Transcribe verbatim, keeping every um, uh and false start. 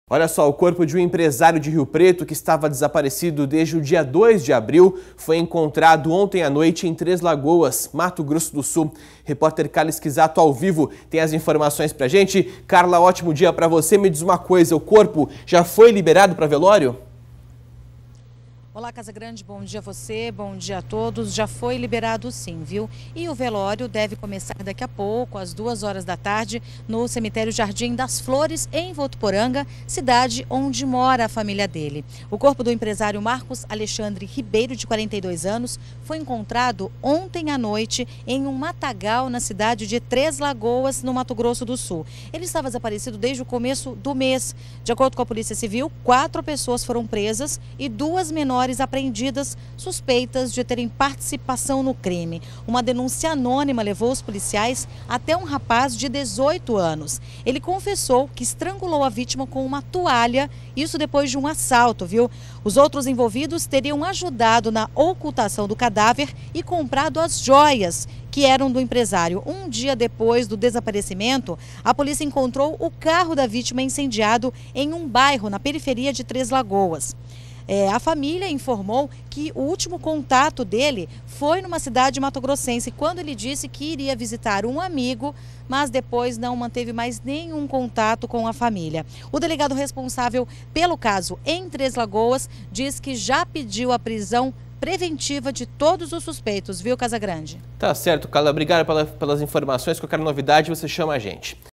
Olha só, o corpo de um empresário de Rio Preto que estava desaparecido desde o dia dois de abril foi encontrado ontem à noite em Três Lagoas, Mato Grosso do Sul. Repórter Carla Esquisato ao vivo tem as informações pra gente. Carla, ótimo dia pra você. Me diz uma coisa, o corpo já foi liberado para velório? Olá, Casagrande, bom dia a você, bom dia a todos. Já foi liberado sim, viu? E o velório deve começar daqui a pouco, às duas horas da tarde, no cemitério Jardim das Flores, em Votuporanga, cidade onde mora a família dele. O corpo do empresário Marcos Alexandre Ribeiro, de quarenta e dois anos, foi encontrado ontem à noite em um matagal na cidade de Três Lagoas, no Mato Grosso do Sul. Ele estava desaparecido desde o começo do mês. De acordo com a Polícia Civil, quatro pessoas foram presas e duas menores apreendidas suspeitas de terem participação no crime. Uma denúncia anônima levou os policiais até um rapaz de dezoito anos. Ele confessou que estrangulou a vítima com uma toalha, isso depois de um assalto, viu? Os outros envolvidos teriam ajudado na ocultação do cadáver e comprado as joias que eram do empresário. Um dia depois do desaparecimento, a polícia encontrou o carro da vítima incendiado em um bairro na periferia de Três Lagoas. É, a família informou que o último contato dele foi numa cidade mato-grossense, quando ele disse que iria visitar um amigo, mas depois não manteve mais nenhum contato com a família. O delegado responsável pelo caso em Três Lagoas diz que já pediu a prisão preventiva de todos os suspeitos, viu, Casagrande? Tá certo, Carla. Obrigado pela, pelas informações. Qualquer novidade, você chama a gente.